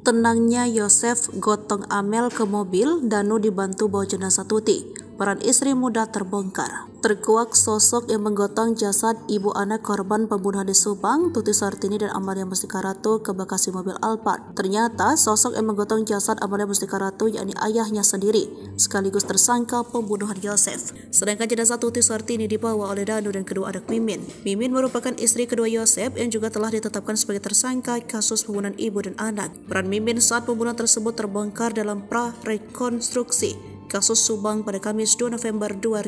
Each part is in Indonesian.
Tenangnya Yosef gotong Amel ke mobil, Danu dibantu bawa jenazah Tuti. Peran istri muda terbongkar. Terkuak sosok yang menggotong jasad ibu anak korban pembunuhan di Subang, Tuti Sartini dan Amalia Mustika Ratu ke Bekasi mobil Alphard. Ternyata sosok yang menggotong jasad Amalia Mustika Ratu yakni ayahnya sendiri, sekaligus tersangka pembunuhan Yosef. Sedangkan jenazah Tuti Sartini dibawa oleh Danu dan kedua anak Mimin. Mimin merupakan istri kedua Yosef yang juga telah ditetapkan sebagai tersangka kasus pembunuhan ibu dan anak. Peran Mimin saat pembunuhan tersebut terbongkar dalam pra-rekonstruksi kasus Subang pada Kamis 2 November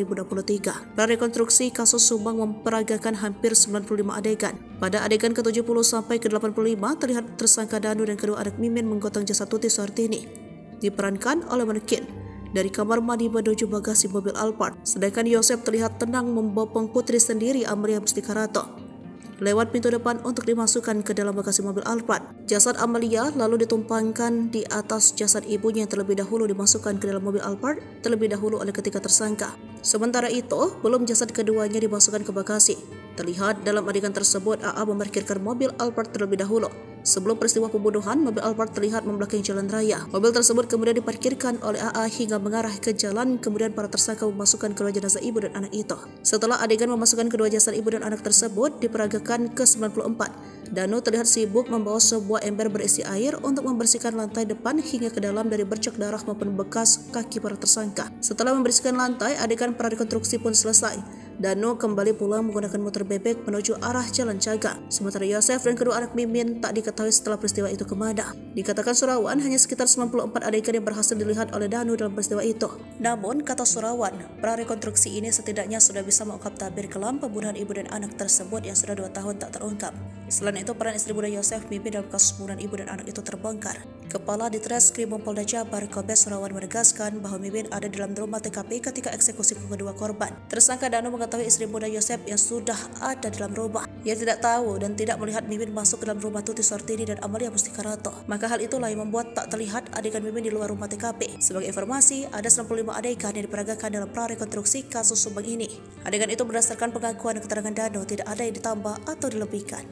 2023. Prarekonstruksi kasus Subang memperagakan hampir 95 adegan. Pada adegan ke-70 sampai ke-85 terlihat tersangka Danu dan kedua anak Mimin menggotong jasad Tuti Sartini. Diperankan oleh manekin dari kamar mandi menuju bagasi mobil Alphard. Sedangkan Yosef terlihat tenang membopong putri sendiri Amalia Mustika Ratu lewat pintu depan untuk dimasukkan ke dalam bagasi mobil Alphard. Jasad Amalia lalu ditumpangkan di atas jasad ibunya yang terlebih dahulu dimasukkan ke dalam mobil Alphard terlebih dahulu oleh ketiga tersangka. Sementara itu, belum jasad keduanya dimasukkan ke bagasi. Terlihat dalam adegan tersebut AA memarkirkan mobil Alphard terlebih dahulu. Sebelum peristiwa pembunuhan, mobil Alphard terlihat membelakangi jalan raya. Mobil tersebut kemudian diparkirkan oleh AA hingga mengarah ke jalan, kemudian para tersangka memasukkan kedua jenazah ibu dan anak itu. Setelah adegan memasukkan kedua jasad ibu dan anak tersebut diperagakan ke-94, Danu terlihat sibuk membawa sebuah ember berisi air untuk membersihkan lantai depan hingga ke dalam dari bercak darah maupun bekas kaki para tersangka. Setelah membersihkan lantai, adegan prarekonstruksi pun selesai. Danu kembali pulang menggunakan motor bebek menuju arah Jalan Caga. Sementara Yosef dan kedua anak Mimin tak diketahui setelah peristiwa itu kemana. Dikatakan Surawan hanya sekitar 94 adegan yang berhasil dilihat oleh Danu dalam peristiwa itu. Namun, kata Surawan, prarekonstruksi ini setidaknya sudah bisa mengungkap tabir kelam pembunuhan ibu dan anak tersebut yang sudah 2 tahun tak terungkap. Selain itu, peran istri muda Yosef Mimin dalam kasus pembunuhan ibu dan anak itu terbongkar. Kepala Ditreskrim Polda Jabar Kombes Surawan menegaskan bahwa Mimin ada di dalam rumah TKP ketika eksekusi kedua korban. Tersangka Danu mengetahui istri muda Yosef yang sudah ada dalam rumah. Ia tidak tahu dan tidak melihat Mimin masuk ke dalam rumah Tuti Sartini dan Amalia Mustika Ratu. Maka hal itulah yang membuat tak terlihat adegan Mimin di luar rumah TKP. Sebagai informasi, ada 95 adegan yang diperagakan dalam prarekonstruksi kasus Subang ini. Adegan itu berdasarkan pengakuan dan keterangan Danu, tidak ada yang ditambah atau dilebihkan.